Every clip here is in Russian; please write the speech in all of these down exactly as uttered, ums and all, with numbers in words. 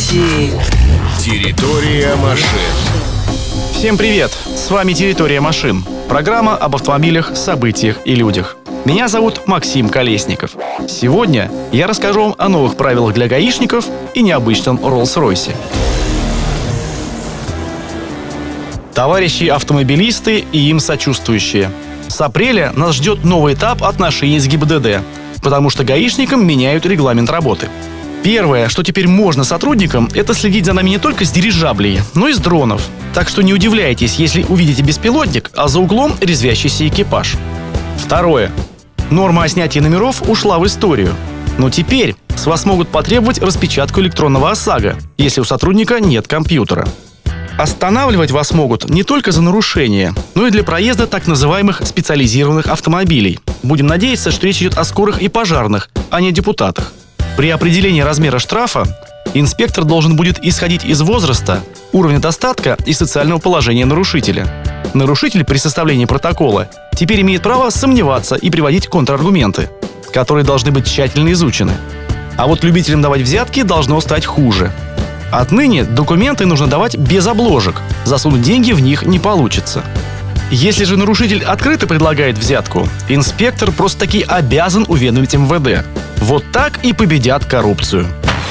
Новости. Территория машин. Всем привет! С вами «Территория машин». Программа об автомобилях, событиях и людях. Меня зовут Максим Колесников. Сегодня я расскажу вам о новых правилах для гаишников и необычном Роллс-Ройсе. Товарищи автомобилисты и им сочувствующие. С апреля нас ждет новый этап отношений с ГИБДД, потому что гаишникам меняют регламент работы. Первое, что теперь можно сотрудникам, это следить за нами не только с дирижаблей, но и с дронов. Так что не удивляйтесь, если увидите беспилотник, а за углом резвящийся экипаж. Второе. Норма о снятии номеров ушла в историю. Но теперь с вас могут потребовать распечатку электронного ОСАГО, если у сотрудника нет компьютера. Останавливать вас могут не только за нарушение, но и для проезда так называемых специализированных автомобилей. Будем надеяться, что речь идет о скорых и пожарных, а не депутатах. При определении размера штрафа инспектор должен будет исходить из возраста, уровня достатка и социального положения нарушителя. Нарушитель при составлении протокола теперь имеет право сомневаться и приводить контраргументы, которые должны быть тщательно изучены. А вот любителям давать взятки должно стать хуже. Отныне документы нужно давать без обложек, засунуть деньги в них не получится. Если же нарушитель открыто предлагает взятку, инспектор просто-таки обязан уведомить эм вэ дэ. Вот так и победят коррупцию.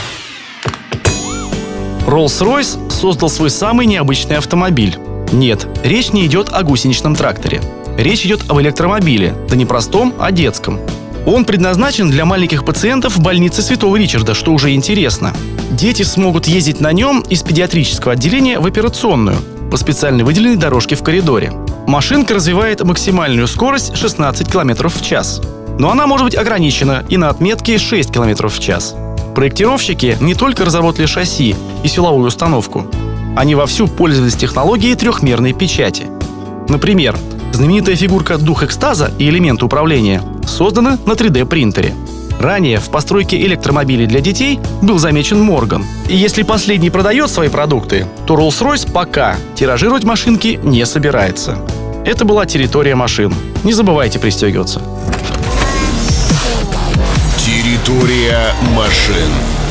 Роллс-Ройс создал свой самый необычный автомобиль. Нет, речь не идет о гусеничном тракторе. Речь идет об электромобиле, да не простом, а детском. Он предназначен для маленьких пациентов в больнице Святого Ричарда, что уже интересно. Дети смогут ездить на нем из педиатрического отделения в операционную по специально выделенной дорожке в коридоре. Машинка развивает максимальную скорость шестнадцать километров в час. Но она может быть ограничена и на отметке шесть километров в час. Проектировщики не только разработали шасси и силовую установку. Они вовсю пользовались технологией трехмерной печати. Например, знаменитая фигурка «Дух экстаза» и элементы управления созданы на три дэ принтере. Ранее в постройке электромобилей для детей был замечен Морган. И если последний продает свои продукты, то Роллс-Ройс пока тиражировать машинки не собирается. Это была «Территория машин». Не забывайте пристегиваться. Территория машин.